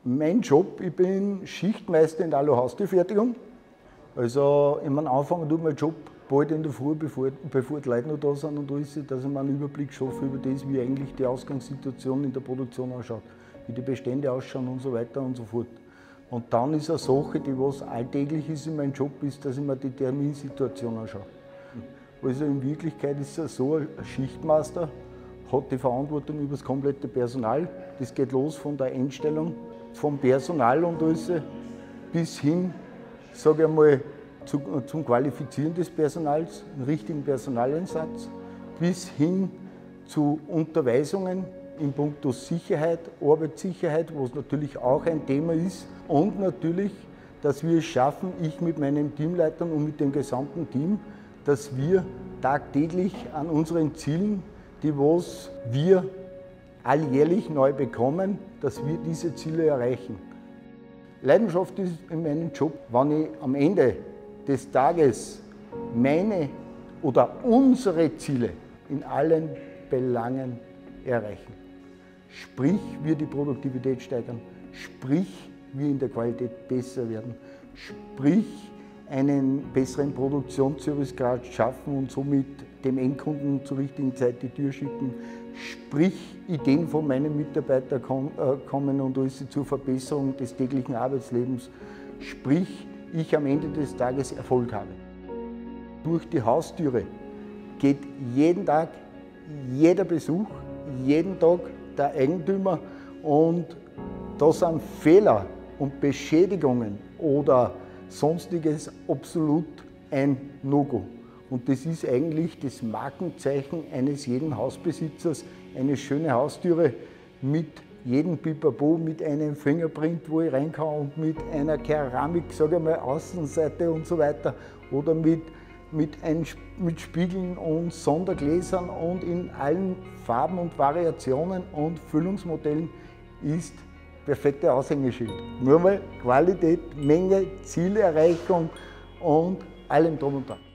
Mein Job, ich bin Schichtmeister in der Alu-Haustürfertigung. Also ich meine, anfangen tut mein Job bald in der Früh, bevor die Leute noch da sind und alles, dass ich mir einen Überblick schaffe über das, wie eigentlich die Ausgangssituation in der Produktion ausschaut, wie die Bestände ausschauen und so weiter und so fort. Und dann ist eine Sache, die was alltäglich ist in meinem Job, ist, dass ich mir die Terminsituation anschaue. Also in Wirklichkeit ist es so, ein Schichtmeister hat die Verantwortung über das komplette Personal. Das geht los von der Einstellung vom Personal und alles bis hin, sage ich einmal, zum Qualifizieren des Personals, einen richtigen Personaleinsatz, bis hin zu Unterweisungen in puncto Sicherheit, Arbeitssicherheit, was natürlich auch ein Thema ist, und natürlich, dass wir es schaffen, ich mit meinen Teamleitern und mit dem gesamten Team, dass wir tagtäglich an unseren Zielen, die was wir alljährlich neu bekommen, dass wir diese Ziele erreichen. Leidenschaft ist in meinem Job, wenn ich am Ende des Tages meine oder unsere Ziele in allen Belangen erreichen. Sprich, wir die Produktivität steigern, sprich, wir in der Qualität besser werden, sprich, einen besseren Produktionsservicegrad schaffen und somit dem Endkunden zur richtigen Zeit die Tür schicken, sprich Ideen von meinen Mitarbeitern kommen und alles zur Verbesserung des täglichen Arbeitslebens, sprich ich am Ende des Tages Erfolg habe. Durch die Haustüre geht jeden Tag jeder Besuch, jeden Tag der Eigentümer, und da sind Fehler und Beschädigungen oder Sonstiges absolut ein No-Go. Und das ist eigentlich das Markenzeichen eines jeden Hausbesitzers, eine schöne Haustüre mit jedem Pipapo, mit einem Fingerprint, wo ich rein kann, und mit einer Keramik, sage ich mal, Außenseite und so weiter, oder mit Spiegeln und Sondergläsern und in allen Farben und Variationen und Füllungsmodellen ist perfekte Aushängeschild. Nur mal Qualität, Menge, Zielerreichung und allem drum und dran.